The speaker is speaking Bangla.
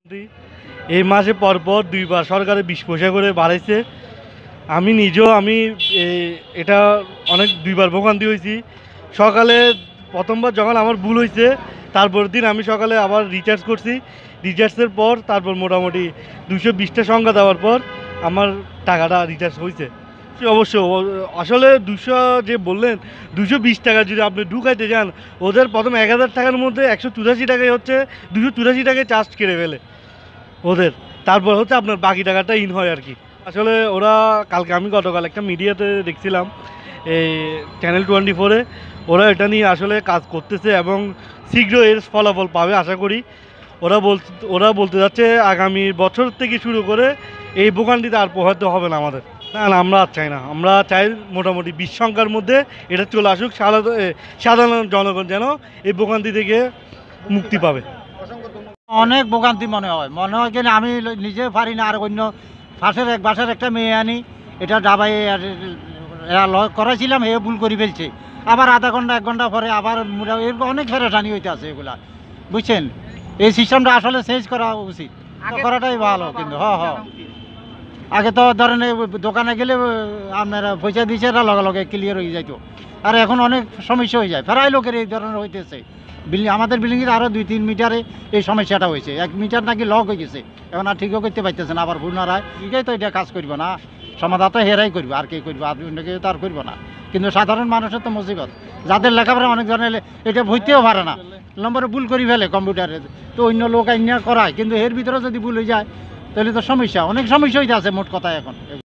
এই মাসে পরপর দুইবার সরকারে 20 পয়সা করে বাড়াইছে। আমি নিজেও এটা অনেক দুইবার ভোগান্তি হয়েছি। সকালে প্রথমবার যখন আমার ভুল হয়েছে তারপর দিন আমি সকালে আবার রিচার্জ করছি। রিচার্জের পর তারপর মোটামুটি 220টা সংখ্যা দেওয়ার পর আমার টাকাটা রিচার্জ হয়েছে। অবশ্য আসলে 200 যে বললেন 220 টাকা যদি আপনি ঢুকাইতে যান, ওদের প্রথম 1000 টাকার মধ্যে 184 টাকায় হচ্ছে 284 টাকায় চার্জ কেটে ফেলে ওদের। তারপর হচ্ছে আপনার বাকি টাকাটা ইন হয় আর কি। আসলে ওরা আমি গতকাল একটা মিডিয়াতে দেখছিলাম, এই চ্যানেল 24-এ ওরা এটা নিয়ে আসলে কাজ করতেছে এবং শীঘ্র এর ফলাফল পাবে আশা করি। ওরা বলতে যাচ্ছে আগামী বছর থেকে শুরু করে এই ভোগান্তিতে আর পোহাতে হবে না আমাদের। না না, আমরা আর চাই না। আমরা চাই মোটামুটি 20 সংখ্যার মধ্যে এটা চলে আসুক, সাধারণ জনগণ যেন এই ভোগান্তি থেকে মুক্তি পাবে। অনেক ভোগান্তি মনে হয় কিনা আমি নিজে পারি না, আর অন্য বাসার একটা মেয়ে আনি, এটা ডাবাই করাইছিলাম, হে ভুল করে ফেলছে, আবার আধা ঘন্টা 1 ঘন্টা পরে আবার অনেক ফেরাটানি হইতে আছে এগুলা, বুঝছেন। এই সিস্টেমটা আসলে চেঞ্জ করা উচিত, করাটাই ভালো। কিন্তু আগে তো ধরেন দোকানে গেলে আপনারা পয়সা দিয়েছে লগে লগে ক্লিয়ার হয়ে যাইতো, আর এখন অনেক সমস্যা হয়ে যায়। প্রায় লোকের এই ধরনের হইতেছে। আমাদের বিল্ডিংয়ের আরও 2-3 মিটারে এই সমস্যাটা হয়েছে। 1 মিটার নাকি লক হয়ে গেছে, এখন আর ঠিকও করতে পারতেছে না, আবার পুনরায় এটাই তো এটা কাজ করবো না, সমাধান তো হেরাই করবো, আর কে করবো, আর অন্য কেউ তো আর করবো না। কিন্তু সাধারণ মানুষের তো মুসিবত, যাদের লেখাপড়া অনেক ধরনের এটা ভইতেও পারে না, নম্বরে ভুল করে ফেলে কম্পিউটারে, তো অন্য লোক আইনা করায়, কিন্তু এর ভিতরে যদি ভুল হয়ে যায় তাহলে তো সমস্যা, অনেক সমস্যা হইতে আছে মোট কথা এখন।